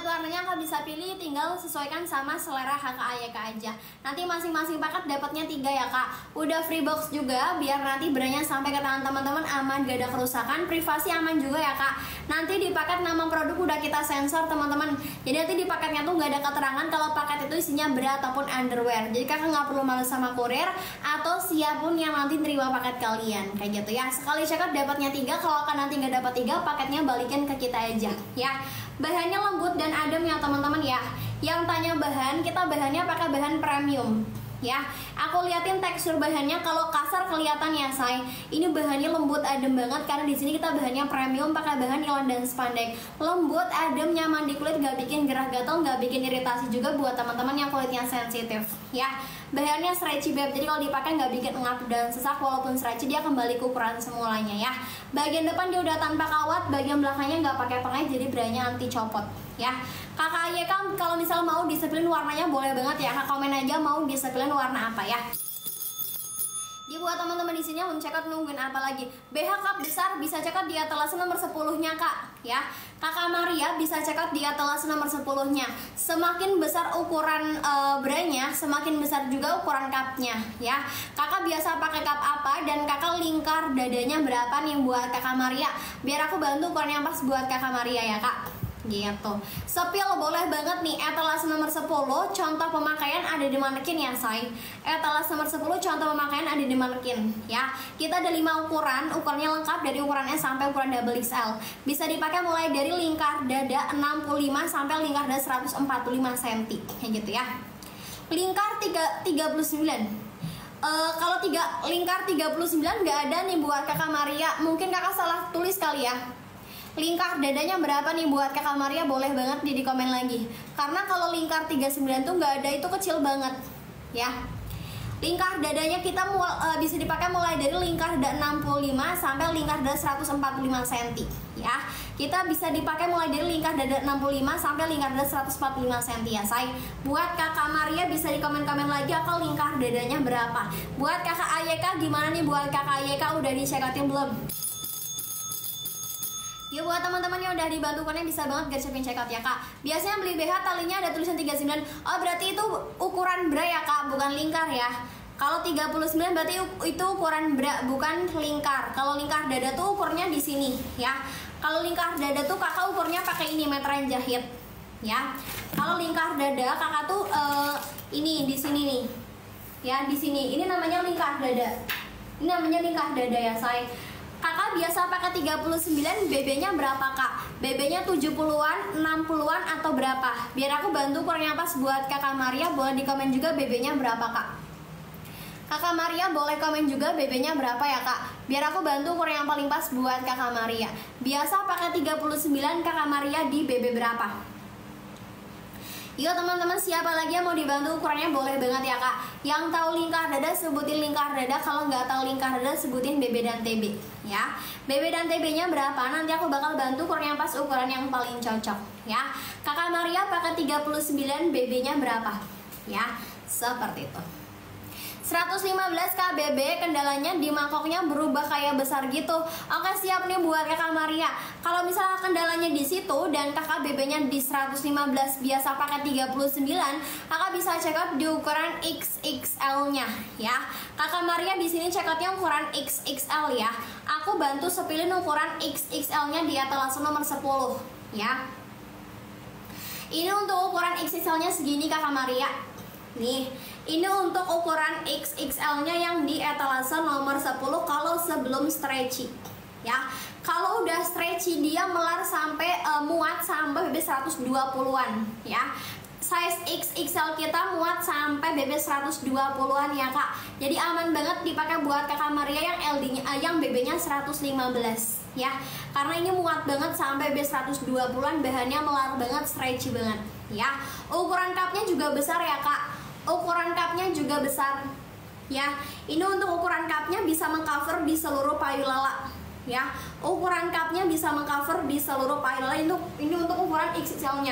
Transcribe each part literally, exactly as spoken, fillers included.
warnanya Kakak bisa pilih, tinggal sesuaikan sama selera H K A Y K aja. Nanti masing-masing paket dapatnya tiga ya Kak. Udah free box juga, biar nanti brandnya sampai ke tangan teman-teman aman, gak ada kerusakan, privasi aman juga ya Kak. Nanti di paket nama produk udah kita sensor teman-teman. Jadi nanti di paketnya tuh gak ada keterangan kalau paket itu isinya bra ataupun underwear. Jadi Kakak nggak perlu malu sama kurir atau siapapun yang nanti terima paket kalian, kayak gitu ya. Sekali checkout dapatnya tiga, kalau Kakak nanti nggak dapat tiga, paketnya balikin ke kita aja ya. Bahannya lembut dan adem ya teman-teman ya. Yang tanya bahan, kita bahannya pakai bahan premium ya. Aku liatin tekstur bahannya, kalau kasar kelihatan ya say. Ini bahannya lembut adem banget karena di sini kita bahannya premium, pakai bahan nilon dan spandek. Lembut, adem, nyaman di kulit, gak bikin gerah gatal, gak bikin iritasi juga buat teman-teman yang kulitnya sensitif ya. Bahannya stretchy beb, jadi kalau dipakai nggak bikin ngap dan sesak, walaupun stretchy dia kembali ke ukuran semulanya ya. Bagian depan dia udah tanpa kawat, bagian belakangnya nggak pakai pengait, jadi brandnya anti copot ya. Kakak Aye kan kalau misal mau disepilin warnanya boleh banget ya, Kakak komen aja mau disepilin warna apa ya. Jadi buat teman-teman di sini mau cekot nungguin apa lagi? B H cup besar bisa cekot di atas nomor sepuluh-nya Kak ya. Kakak Maria bisa cekot di atas nomor sepuluh-nya. Semakin besar ukuran e, brandnya, semakin besar juga ukuran cupnya ya. Kakak biasa pakai cup apa dan Kakak lingkar dadanya berapa nih buat Kakak Maria? Biar aku bantu ukuran yang pas buat Kakak Maria ya Kak. Gitu. Sepil boleh banget nih, etalase nomor sepuluh, contoh pemakaian ada di manekin ya say. Etalase nomor sepuluh, contoh pemakaian ada di manekin ya. Kita ada lima ukuran, ukurannya lengkap dari ukuran S sampai ukuran double X L. Bisa dipakai mulai dari lingkar dada enam puluh lima sampai lingkar dada seratus empat puluh lima sentimeter kayak gitu ya. Lingkar tiga puluh sembilan. Uh, kalau tiga lingkar tiga puluh sembilan nggak ada nih buat Kakak Maria. Mungkin Kakak salah tulis kali ya. Lingkar dadanya berapa nih buat Kakak Maria? Boleh banget di, di komen lagi. Karena kalau lingkar tiga puluh sembilan tuh nggak ada, itu kecil banget ya. Lingkar dadanya kita mul, uh, bisa dipakai mulai dari lingkar dada enam puluh lima sampai lingkar dada seratus empat puluh lima sentimeter ya. Kita bisa dipakai mulai dari lingkar dada enam puluh lima sampai lingkar dada seratus empat puluh lima sentimeter ya say. Buat Kakak Maria bisa di komen-komen lagi kalau lingkar dadanya berapa. Buat Kakak Ayeka gimana nih? Buat Kakak Ayeka udah di checkout-in belum? Ya buat teman-teman yang udah dibantukannya bisa banget gercepin checkout ya Kak. Biasanya beli B H talinya ada tulisan tiga puluh sembilan. Oh berarti itu ukuran bra ya Kak, bukan lingkar ya. Kalau tiga puluh sembilan berarti itu ukuran bra, bukan lingkar. Kalau lingkar dada tuh ukurnya di sini ya. Kalau lingkar dada tuh Kakak ukurnya pakai ini meteran jahit ya. Kalau lingkar dada Kakak tuh uh, ini di sini nih. Ya, di sini. Ini namanya lingkar dada. Ini namanya lingkar dada ya, say. Kakak biasa pakai tiga puluh sembilan, B B-nya berapa Kak? B B-nya tujuh puluhan, enam puluhan atau berapa? Biar aku bantu ukurannya pas buat Kakak Maria, boleh di komen juga B B-nya berapa Kak? Kakak Maria boleh komen juga B B-nya berapa ya Kak? Biar aku bantu ukuran yang paling pas buat Kakak Maria. Biasa pakai tiga puluh sembilan, Kakak Maria di B B berapa? Yuk teman-teman, siapa lagi yang mau dibantu ukurannya boleh banget ya Kak. Yang tahu lingkar dada sebutin lingkar dada, kalau nggak tahu lingkar dada sebutin B B dan T B ya. B B dan T B-nya berapa? Nanti aku bakal bantu ukuran yang pas, ukuran yang paling cocok ya. Kakak Maria pakai tiga puluh sembilan, B B-nya berapa? Ya, seperti itu. seratus lima belas K B B, kendalanya di mangkoknya berubah kayak besar gitu. Oke siap nih buat Kakak Maria. Kalau misalnya kendalanya di situ dan Kakak B B-nya di seratus lima belas, biasa pakai tiga puluh sembilan, Kakak bisa check out di ukuran X X L-nya ya. Kakak Maria di sini check out-nya ukuran X X L ya. Aku bantu sepilin ukuran X X L-nya di etalase nomor sepuluh ya. Ini untuk ukuran X X L-nya segini Kakak Maria. Nih, ini untuk ukuran X X L-nya yang di etalase nomor sepuluh kalau sebelum stretchy ya. Kalau udah stretchy dia melar sampai uh, muat sampai B B seratus dua puluhan ya. Size X X L kita muat sampai B B seratus dua puluhan ya Kak. Jadi aman banget dipakai buat Kakak Maria yang L D-nya uh, yang B B-nya seratus lima belas ya. Karena ini muat banget sampai B B seratus dua puluhan, bahannya melar banget, stretchy banget ya. Ukuran cupnya juga besar ya Kak. Ukuran cupnya juga besar ya. Ini untuk ukuran cupnya bisa mengcover di seluruh payudara ya. Ukuran cupnya bisa mengcover di seluruh payudara. Ini, ini untuk ukuran X X L-nya.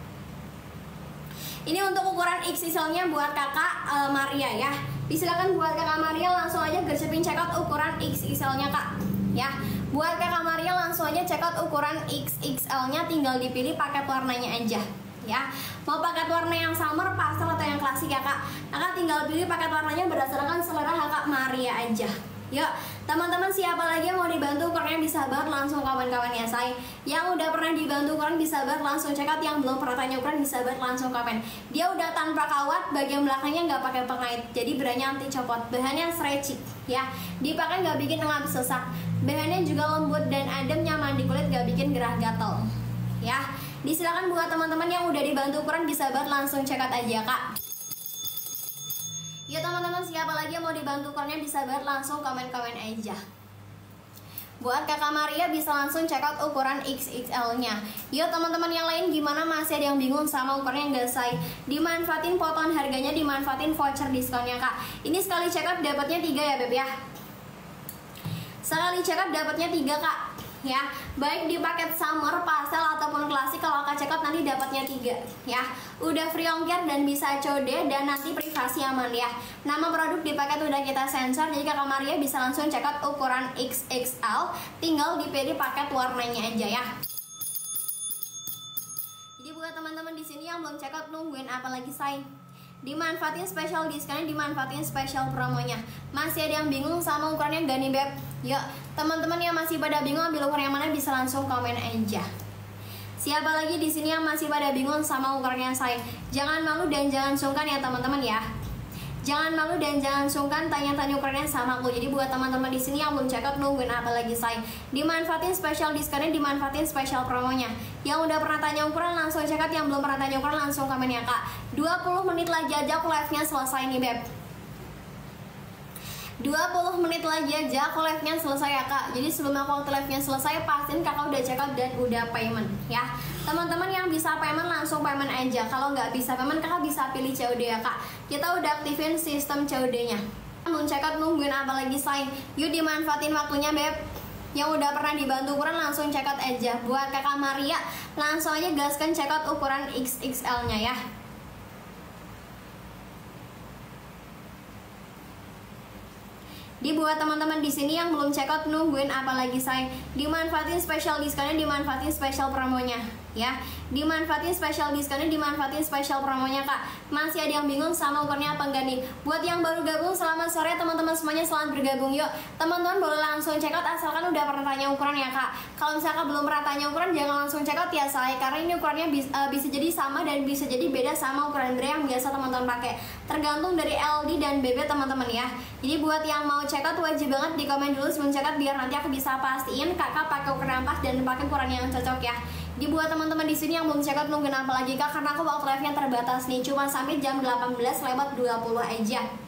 Ini untuk ukuran X X L-nya buat Kakak uh, Maria ya. Silakan buat Kakak Maria langsung aja gercepin check out ukuran X X L-nya Kak ya. Buat Kakak Maria langsung aja check out ukuran X X L-nya, tinggal dipilih paket warnanya aja ya. Mau paket warna yang summer, pastel atau yang klasik ya Kak? Kakak tinggal pilih paket warnanya berdasarkan selera Kakak Maria aja. Yuk, teman-teman siapa lagi yang mau dibantu ukurannya bisa banget langsung kawan-kawan ya say. Yang udah pernah dibantu ukuran bisa banget langsung check out, yang belum pernah tanya ukuran bisa banget langsung komen. Dia udah tanpa kawat, bagian belakangnya nggak pakai pengait, jadi bahannya anti copot, bahannya stretchy ya. Dipakai nggak bikin ngap sesak, bahannya juga lembut dan adem, nyaman di kulit, nggak bikin gerah gatal ya. Disilakan buat teman-teman yang udah dibantu ukuran bisa banget langsung check out aja Kak. Ya teman-teman siapa lagi yang mau dibantu ukurannya bisa banget langsung komen-komen aja. Buat Kakak Maria bisa langsung check out ukuran X X L-nya. Yuk teman-teman yang lain gimana, masih ada yang bingung sama ukurannya nggak say? Dimanfaatin potongan harganya, dimanfaatin voucher diskonnya Kak. Ini sekali check out dapatnya tiga ya Beb ya. Sekali check out dapatnya tiga Kak ya, baik di paket summer, pastel ataupun klasik. Kalau Kakak check out nanti dapatnya tiga ya. Udah free ongkir dan bisa code dan nanti privasi aman ya. Nama produk di paket udah kita sensor, jadi Kakak Maria bisa langsung check out ukuran X X L, tinggal dipilih paket warnanya aja ya. Jadi buat teman-teman di sini yang belum check out nungguin apa lagi say? Dimanfaatin special diskonnya, dimanfaatin special promonya. Masih ada yang bingung sama ukurannya gak nih Beb? Yuk teman-teman yang masih pada bingung ambil ukuran yang mana bisa langsung komen aja. Siapa lagi di sini yang masih pada bingung sama ukurannya saya? Jangan malu dan jangan sungkan ya teman-teman ya. Jangan malu dan jangan sungkan tanya-tanya ukurannya sama aku. Jadi buat teman-teman di sini yang belum check out nungguin apa lagi say? Dimanfaatin special diskonnya, dimanfaatin special promonya. Yang udah pernah tanya ukuran langsung check out, yang belum pernah tanya ukuran langsung komen ya Kak. dua puluh menit lagi aja aku live-nya selesai nih Beb. dua puluh menit lagi aja aku live-nya selesai ya Kak. Jadi sebelum aku waktu live-nya selesai, pastiin Kakak udah check out dan udah payment ya. Teman-teman yang bisa payment langsung payment aja. Kalau nggak bisa payment, Kakak bisa pilih C O D ya Kak. Kita udah aktifin sistem C O D-nya. Belum check out nungguin apa lagi say? Yuk dimanfaatin waktunya Beb. Yang udah pernah dibantu ukuran langsung check out aja. Buat Kakak Maria langsung aja gaskan check out ukuran X X L-nya ya. Dibuat teman-teman di sini yang belum check out nungguin apa lagi say? Dimanfaatin special diskonnya, dimanfaatin special promonya ya. Dimanfaatin special diskonnya, dimanfaatin special promonya Kak. Masih ada yang bingung sama ukurannya apa enggak nih? Buat yang baru gabung, selamat sore teman-teman semuanya, selamat bergabung. Yuk teman-teman boleh langsung check out asalkan udah pernah tanya ukuran ya Kak. Kalau misalkan belum pernah tanya ukuran jangan langsung check out ya say, karena ini ukurannya bisa, uh, bisa jadi sama dan bisa jadi beda sama ukuran Bra yang biasa teman-teman pakai. Tergantung dari L D dan B B teman-teman ya. Jadi buat yang mau check out wajib banget di komen dulu sebelum check out biar nanti aku bisa pastiin Kakak pakai ukuran yang pas dan pakai ukuran yang cocok ya. Dibuat teman-teman di sini yang belum check out nungguin apa lagi Kak, karena aku waktu live-nya terbatas nih, cuma sampai jam delapan belas lewat dua puluh aja.